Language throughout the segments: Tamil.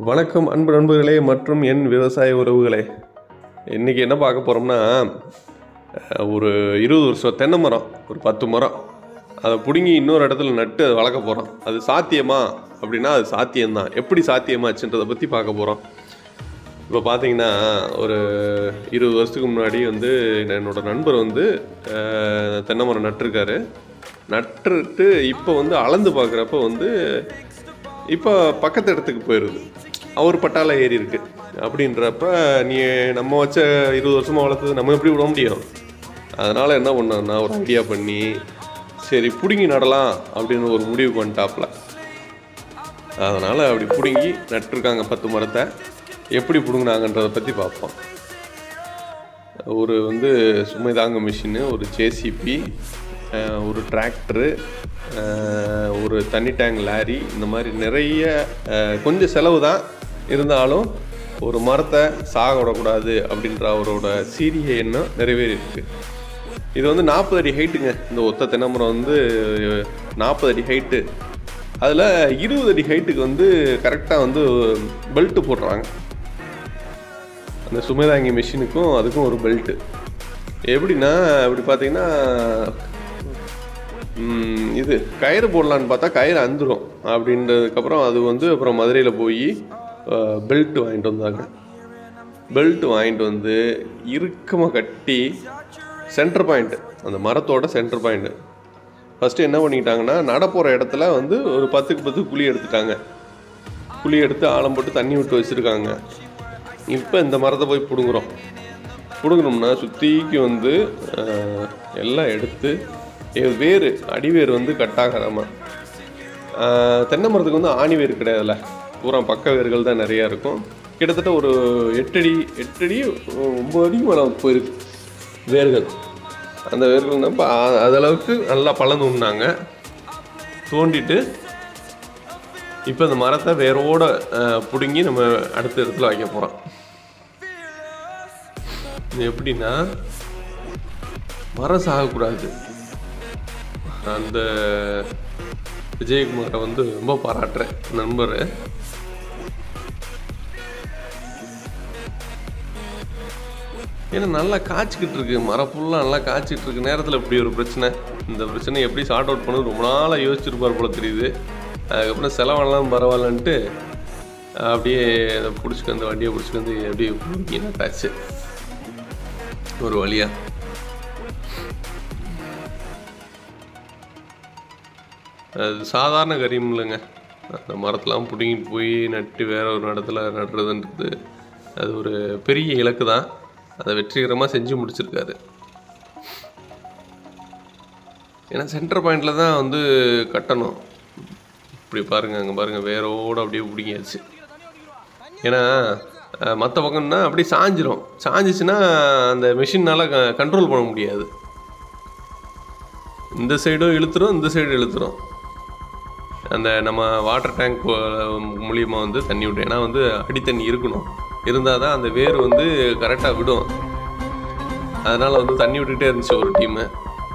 வணக்கம் அன்பு நண்பர்களே மற்றும் என் விவசாய உறவுகளே. இன்றைக்கி என்ன பார்க்க போகிறோம்னா, ஒரு 20 வருஷம் தென்னை மரம், ஒரு 10 மரம் அதை பிடுங்கி இன்னொரு இடத்துல நட்டு அதை வளர்க்க போகிறோம். அது சாத்தியமா அப்படின்னா அது சாத்தியம்தான். எப்படி சாத்தியமாச்சுன்றதை பற்றி பார்க்க போகிறோம். இப்போ பார்த்தீங்கன்னா, ஒரு 20 வருஷத்துக்கு முன்னாடி என்னோடய நண்பர் தென்னை மரம் நட்டிருக்காரு. நட்டுட்டு இப்போ அளந்து பார்க்குறப்ப இப்போ பக்கத்து இடத்துக்கு போயிடுது. அவர் பட்டால ஏறி இருக்கு அப்படின்றப்ப, நீ நம்ம வச்ச 20 வருஷமாக வளர்த்தது நம்ம எப்படி விட முடியும்? அதனால் என்ன பண்ணோன்னா, ஒரு ஐடியா பண்ணி சரி பிடுங்கி நடலாம் அப்படின்னு ஒரு முடிவு பண்ணிட்டாப்புல. அதனால் அப்படி பிடுங்கி நட்டுருக்காங்க 10 மரத்தை. எப்படி பிடுங்கினாங்கன்றதை பற்றி பார்ப்போம். ஒரு சுமை தாங்க மிஷினு, ஒரு ஜேசிபி, ஒரு டிராக்டரு, ஒரு தண்ணி டேங்க் லாரி, இந்த மாதிரி நிறைய கொஞ்சம் செலவு தான் இருந்தாலும் ஒரு மரத்தை சாக விடக்கூடாது அப்படின்ற அவரோட சீரிய எண்ணம் நிறைவேறியிருக்கு. இது 40 அடி ஹைட்டுங்க. இந்த ஒத்த தென்னை மரம் 40 அடி ஹைட்டு. அதில் 20 அடி ஹைட்டுக்கு கரெக்டாக பெல்ட்டு போடுறாங்க. அந்த சுமைதாங்கி மிஷினுக்கும் அதுக்கும் ஒரு பெல்ட்டு. எப்படின்னா, இப்படி பார்த்தீங்கன்னா, இது கயிறு போடலான்னு பார்த்தா கயிறு அந்துடும். அப்படின்றதுக்கப்புறம் அது அப்புறம் மதுரையில் போய் பெல்ட் வாங்கிட்டு வந்தாங்க. பெல்ட் வாங்கிட்டு இறுக்கமாக கட்டி சென்டர் பாயிண்ட்டு, அந்த மரத்தோட சென்டர் பாயிண்ட்டு ஃபஸ்ட்டு என்ன பண்ணிக்கிட்டாங்கன்னா, நடப்போகிற இடத்துல ஒரு 10க்கு 10 குழி எடுத்துட்டாங்க. குழி எடுத்து ஆழம் போட்டு தண்ணி விட்டு வச்சுருக்காங்க. இப்போ இந்த மரத்தை போய் பிடுங்கணும்னா சுற்றிக்கு எல்லாம் எடுத்து வேறு அடிவேர் கட்டாகிறாம. தென்னை மரத்துக்கு ஆணி வேர் கிடையாதுல்ல, பூரா பக்க வேர்கள் தான் நிறையா இருக்கும். கிட்டத்தட்ட ஒரு 8 அடி 9 அடி மேலே போயிருக்கு வேர்கள். அந்த வேர்கள் தான் அதளவுக்கு நல்லா பழந்து உண்ணாங்க. தோண்டிட்டு இப்போ இந்த மரத்தை வேரோட பிடுங்கி நம்ம அடுத்த இடத்துல வைக்க போகிறோம். இது எப்படின்னா, மரம் சாகக்கூடாது. அந்த விஜயகுமாரை ரொம்ப பாராட்டுறேன் நண்பர். ஏன்னா நல்லா காய்ச்சிக்கிட்டு இருக்கு, மரம் ஃபுல்லாக நல்லா காய்ச்சிட்டு இருக்கு நேரத்தில் இப்படி ஒரு பிரச்சனை. இந்த பிரச்சனை எப்படி சார்ட் அவுட் பண்ணது ரொம்ப நாளாக யோசிச்சிருப்பார் போல தெரியுது. அதுக்கப்புறம் செலவெல்லாம் பரவாயில்லன்ட்டு அப்படியே அதை பிடிச்சிக்கு வண்டியை பிடிச்சிக்கு அப்படியே நட்டாச்சு ஒரு வழியாக. அது சாதாரண கரியம் இல்லைங்க. அந்த மரத்தெலாம் பிடுங்கிட்டு போய் நட்டு வேற ஒரு இடத்துல நடுறதுன்றது அது ஒரு பெரிய இலக்கு தான். அதை வெற்றிகரமாக செஞ்சு முடிச்சிருக்காரு. ஏன்னா சென்டர் பாயிண்டில் தான் கட்டணும். இப்படி பாருங்கள், அங்கே பாருங்கள், வேரோடு அப்படியே பிடிங்கியாச்சு. ஏன்னா மற்ற பக்கம்னா அப்படியே சாஞ்சிச்சுன்னா அந்த மிஷினால் கண்ட்ரோல் பண்ண முடியாது. இந்த சைடும் இழுத்துரும், இந்த சைடும் இழுத்துரும். அந்த நம்ம வாட்டர் டேங்க் மூலியமாக தண்ணி விட்டு, ஏன்னா அடி தண்ணி இருக்கணும், இருந்தால் தான் அந்த வேர் கரெக்டாக விடும். அதனால் தண்ணி விட்டுக்கிட்டே இருந்துச்சு ஒரு டீமு.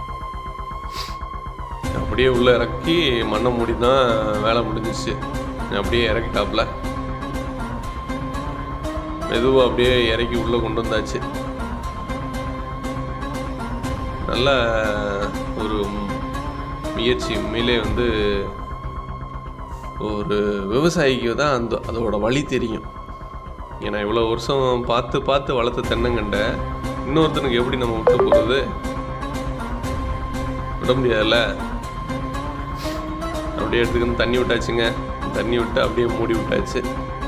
அப்படியே உள்ளே இறக்கி மண்ணை மூடி தான் வேலை முடிஞ்சிச்சு. அப்படியே இறக்கிட்டாப்புல மெதுவாக அப்படியே இறக்கி உள்ளே கொண்டு வந்தாச்சு. நல்ல ஒரு முயற்சி. உண்மையிலே ஒரு விவசாயிக்கு தான் அதோட வழி தெரியும். ஏன்னா இவ்வளோ வருஷம் பார்த்து வளர்த்த தென்னங்கண்டை இன்னொருத்தனுக்கு எப்படி நம்ம விட்டு போகிறது? விட முடியாதுல்ல. அப்படியே எடுத்துக்கிட்டு தண்ணி விட்டாச்சுங்க. தண்ணி விட்டு அப்படியே மூடி விட்டாச்சு.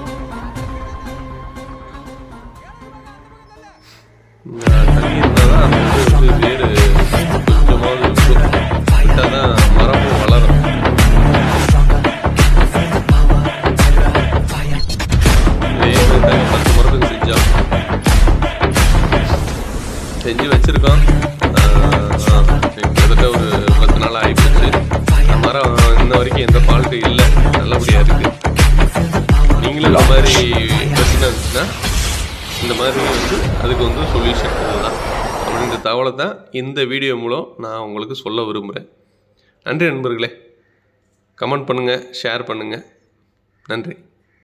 தண்ணி இருந்தால் தான் வேறு கொஞ்சமாவது விட்டால் தான் மரமும் வளரும். செஞ்சு வச்சுருக்கோம். கிட்டத்தட்ட ஒரு 10 நாள் ஆகிப்போச்சு. மரம் இன்ன வரைக்கும் எந்த ஃபால்ட்டும் இல்லை, நல்லபடியாக இருக்குது. நீங்களும் இந்த மாதிரி பிரச்சனை இருந்துச்சுன்னா இந்த மாதிரி அதுக்கு சொல்யூஷன் இதுதான் அப்படின்ற தகவலை தான் இந்த வீடியோ மூலம் நான் உங்களுக்கு சொல்ல விரும்புகிறேன். நன்றி நண்பர்களே. கமெண்ட் பண்ணுங்கள், ஷேர் பண்ணுங்கள். நன்றி.